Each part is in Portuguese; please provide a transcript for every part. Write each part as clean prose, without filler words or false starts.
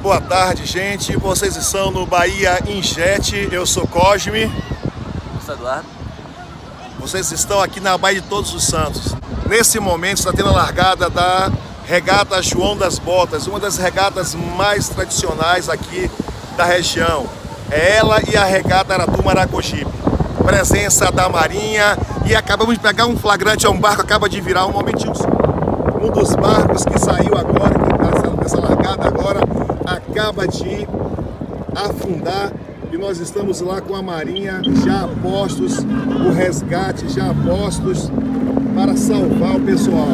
boa tarde, gente. Vocês estão no Bahia Injet. Eu sou Cosme. Eu sou Eduardo. Vocês estão aqui na Baía de Todos os Santos. Nesse momento está tendo a largada da regata João das Botas, uma das regatas mais tradicionais aqui da região. É ela e a regata Aratu Maragogipe. Presença da Marinha e acabamos de pegar um flagrante, um barco acaba de virar um momentinho. Um dos barcos que saiu agora, que está nessa largada agora, acaba de afundar e nós estamos lá com a Marinha já a postos, o resgate já a postos para salvar o pessoal.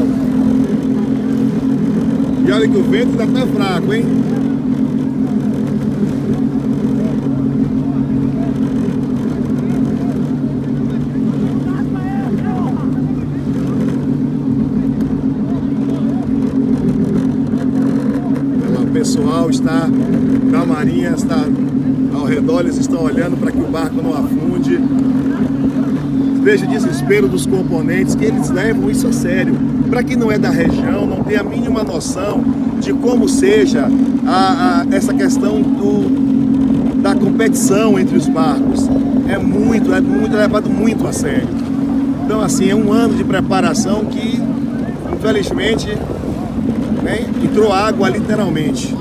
E olha que o vento ainda está fraco, hein? O pessoal está da Marinha, está ao redor, eles estão olhando para que o barco não afunde. Veja o desespero dos componentes, que eles levam isso a sério. Para quem não é da região, não tem a mínima noção de como seja essa questão da competição entre os barcos. É levado muito a sério. Então assim, é um ano de preparação que, infelizmente, né, entrou água literalmente.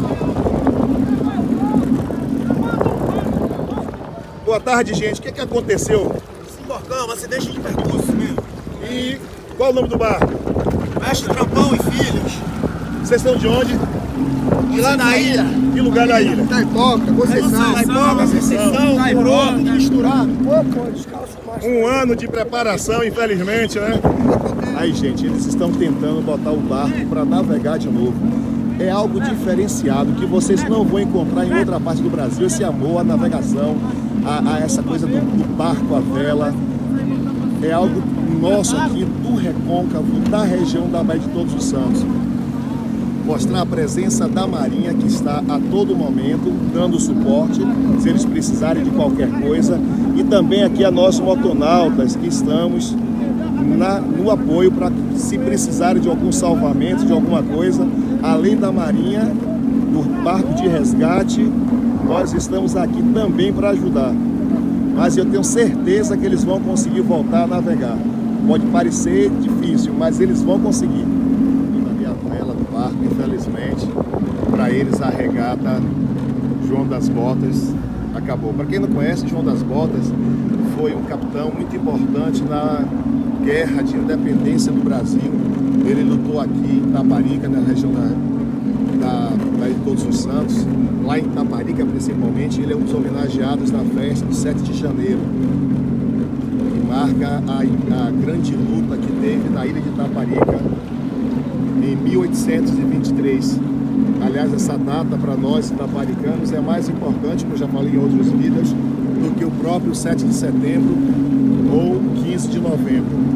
Boa tarde, gente. O que aconteceu? Um acidente de percurso mesmo. E qual o nome do barco? Mestre Trampão e Filhos. Vocês estão de onde? E lá na ilha. Que lugar da ilha? Taipoca, Conceição, Caibroca, misturado. Um ano de preparação, infelizmente, né? Aí, gente, eles estão tentando botar o barco para navegar de novo. É algo diferenciado que vocês não vão encontrar em outra parte do Brasil, esse amor à navegação, a essa coisa do barco à vela. É algo nosso aqui do Recôncavo, da região da Baía de Todos os Santos. Mostrar a presença da Marinha, que está a todo momento dando suporte, se eles precisarem de qualquer coisa. E também aqui a nós motonautas, que estamos no apoio para, se precisarem de algum salvamento, de alguma coisa, além da Marinha, do barco de resgate, nós estamos aqui também para ajudar. Mas eu tenho certeza que eles vão conseguir voltar a navegar. Pode parecer difícil, mas eles vão conseguir. E a vela do barco, infelizmente, para eles a regata João das Botas acabou. Para quem não conhece, João das Botas foi um capitão muito importante na guerra de independência do Brasil. Ele lutou aqui em Itaparica, na região da Baía de Todos os Santos, lá em Itaparica principalmente. Ele é um dos homenageados na festa do 7 de janeiro, que marca a grande luta que teve na ilha de Itaparica em 1823. Aliás, essa data para nós itaparicanos é mais importante, como eu já falei em outros vídeos, do que o próprio 7 de setembro ou 15 de novembro.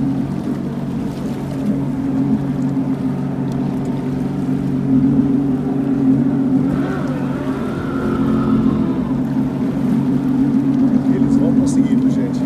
Eles vão conseguir, gente.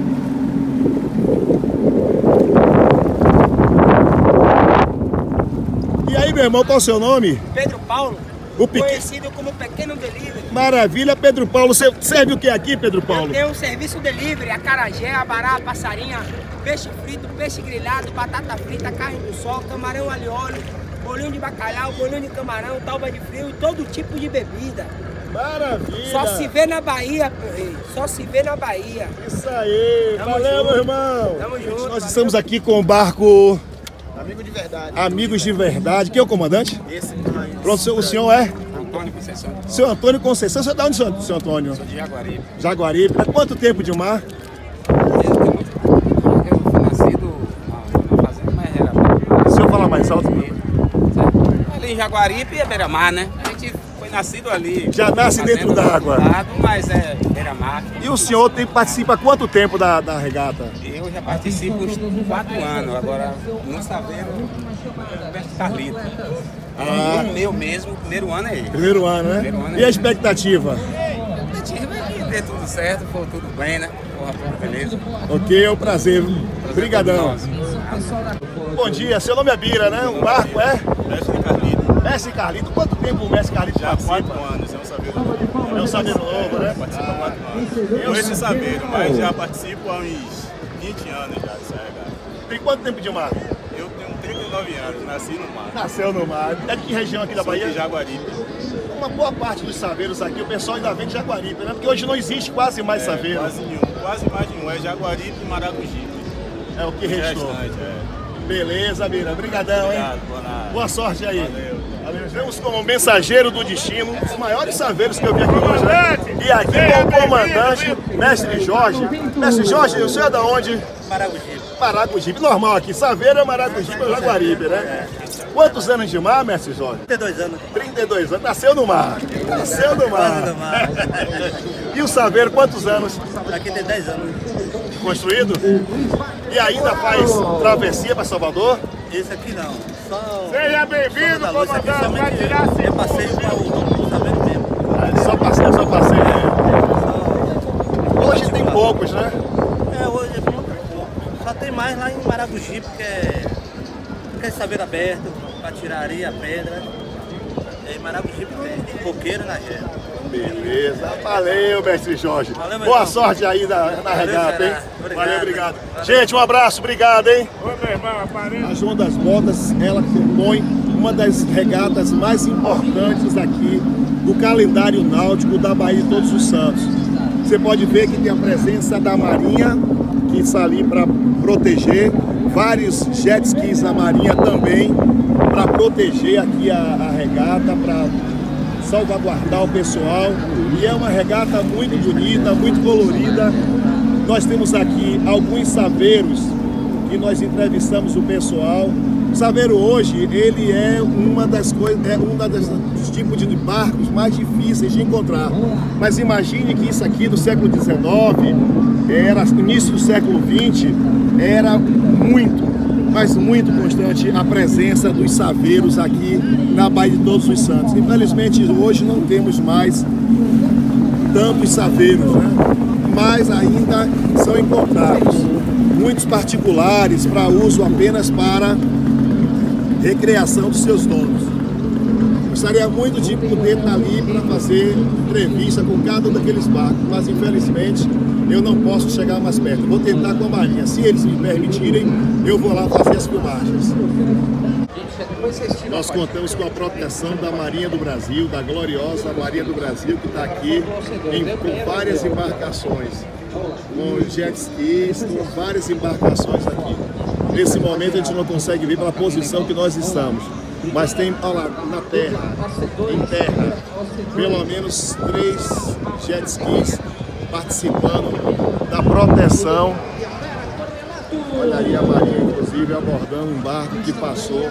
E aí, meu irmão, qual é o seu nome? Pedro Paulo, conhecido como Pequeno Delivery. Maravilha, Pedro Paulo. Você serve o que aqui, Pedro Paulo? Eu tenho um serviço delivery, acarajé, abará, passarinha, peixe frito, peixe grelhado, batata frita, carne do sol, camarão alho e óleo, bolinho de bacalhau, bolinho de camarão, talba de frio e todo tipo de bebida. Maravilha! Só se vê na Bahia, meu rei. Só se vê na Bahia. Isso aí! Tamo Valeu, junto. meu irmão! Tamo junto. Nós valeu. estamos aqui com o barco Amigo de verdade. Amigos de Verdade. Quem é o comandante? Esse Pronto, o senhor é? Antônio Conceição. Seu Antônio Conceição. Você é de onde, seu Antônio? Sou de Jaguaribe. Jaguaribe. Há quanto tempo de mar? Eu fui nascido na fazenda, mas era... Se eu falar mais alto, Ali em Jaguaribe é beira-mar, né? A gente foi nascido ali. Já nasce dentro d'água. Mas é beira-mar. E o senhor participa há quanto tempo da regata? Eu já participo uns 4 anos, agora no Saveiro, perto de Carlito. O meu mesmo, o primeiro ano é ele. Primeiro ano, né? Primeiro ano é E a ele. expectativa? A expectativa é que dê tudo certo, for tudo bem, né? Porra, beleza. Ok, é um prazer. Obrigadão. Prazer todo nosso. Bom dia, seu nome é Bira, né? O barco é? Mestre de Carlito. Mestre Carlito, quanto tempo o Mestre Carlito Já há participa? 4 anos, é um saveiro novo. É um saveiro novo, né? Participa há 4 anos. Não esse saveiro, mas já participo há uns 20 anos já dessa regata. Tem quanto tempo de mar? Eu tenho 39 anos, nasci no mar. Nasceu no mar. É de que região aqui da Sou Bahia? de Jaguaribe. Uma boa parte dos saveiros aqui, o pessoal ainda vem de Jaguaribe, né? Porque hoje não existe quase mais saveiro. Quase nenhum, quase mais nenhum. É Jaguaribe e Maragogipe. É o que restou. Restante, Beleza, Bira. Obrigadão, hein? Obrigado, Boa sorte aí. Valeu. Vemos como mensageiro do destino, os maiores saveiros que eu vi aqui hoje, né? E aqui com o comandante, Mestre Jorge. Mestre Jorge, o senhor é da onde? Maragogipe. Maragogipe. Normal aqui, saveiro é Maragogipe, é Jaguaribe, né? Quantos anos de mar, Mestre Jorge? 32 anos. 32 anos. Nasceu no mar. Nasceu no mar. Quase no mar. E o saveiro, quantos anos? Aqui tem 10 anos. Construído? E ainda faz travessia para Salvador? Esse aqui não. Só. Seja bem-vindo, comandante. Vai tirar é passeio para o saber mesmo. Só passeio, só passeio. Hoje tem poucos, né? Hoje é pouco. Só tem mais lá em Maragogipe, que é saber aberto, para tirar areia, pedra. E em Maragogipe tem coqueiro na gera. Beleza, valeu, Mestre Jorge. Valeu, boa irmão. sorte aí na regata, hein? Obrigado. Valeu, obrigado. Gente, um abraço, obrigado, hein? A João das Botas, ela compõe uma das regatas mais importantes aqui do calendário náutico da Bahia de Todos os Santos. Você pode ver que tem a presença da Marinha, que está ali para proteger, vários jet skis da Marinha também, para proteger aqui a regata, para salvaguardar o pessoal. E é uma regata muito bonita, muito colorida. Nós temos aqui alguns saveiros que nós entrevistamos o pessoal. O saveiro hoje, ele é uma das coisas, dos tipos de barcos mais difíceis de encontrar. Mas imagine que isso aqui do século XIX, era início do século XX, era muito, mas muito constante a presença dos saveiros aqui na Baía de Todos os Santos. Infelizmente hoje não temos mais tantos saveiros, né? Mas ainda são encontrados. Muitos particulares para uso apenas para recreação dos seus donos. Gostaria muito de poder estar ali para fazer entrevista com cada um daqueles barcos, mas infelizmente eu não posso chegar mais perto. Vou tentar com a Marinha. Se eles me permitirem, eu vou lá fazer as filmagens. Nós contamos com a proteção da Marinha do Brasil, da gloriosa Marinha do Brasil, que está aqui com várias embarcações, com jet skis, com várias embarcações aqui. Nesse momento a gente não consegue ver pela posição que nós estamos, mas tem, olha lá, na terra, em terra, pelo menos 3 jet skis participando da proteção. Olha aí a Marinha, inclusive, abordando um barco que passou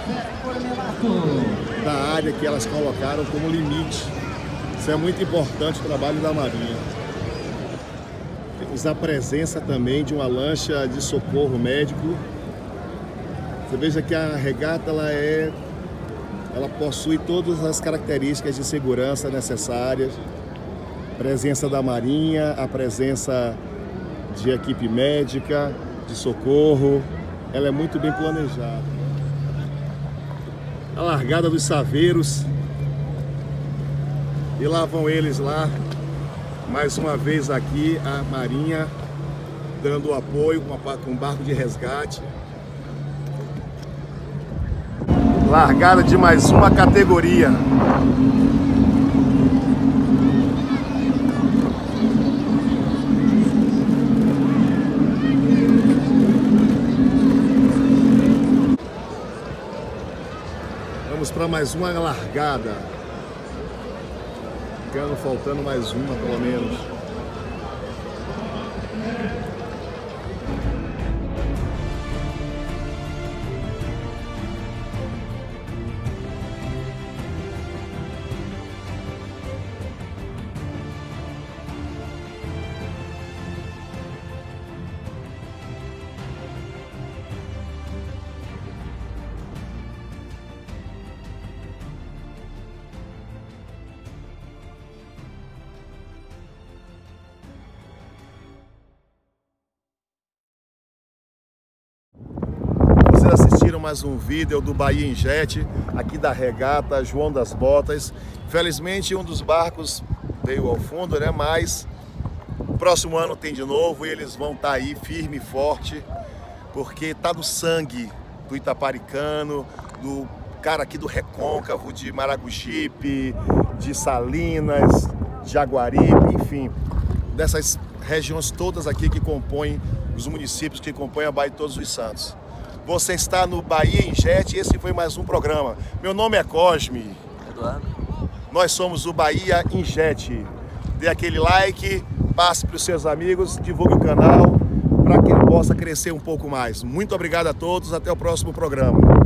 da área que elas colocaram como limite. Isso é muito importante, o trabalho da Marinha. Temos a presença também de uma lancha de socorro médico. Você veja que a regata ela possui todas as características de segurança necessárias. Presença da Marinha, a presença de equipe médica, de socorro, ela é muito bem planejada. A largada dos saveiros, e lá vão eles lá, mais uma vez aqui a Marinha dando apoio com um barco de resgate. Largada de mais uma categoria. Vamos para mais uma largada. Ficando faltando mais uma, pelo menos. assistiram mais um vídeo do Bahia em Jet, aqui da regata João das Botas. Infelizmente um dos barcos veio ao fundo, né? Mas próximo ano tem de novo e eles vão estar aí firme e forte, porque tá no sangue do itaparicano, do cara aqui do Recôncavo, de Maragogipe, de Salinas, Jaguaribe, enfim, dessas regiões todas aqui que compõem os municípios que compõem a Bahia de Todos os Santos. Você está no Bahia em Jet e esse foi mais um programa. Meu nome é Cosme. Eduardo. Nós somos o Bahia em Jet. Dê aquele like, passe para os seus amigos, divulgue o canal para que ele possa crescer um pouco mais. Muito obrigado a todos, até o próximo programa.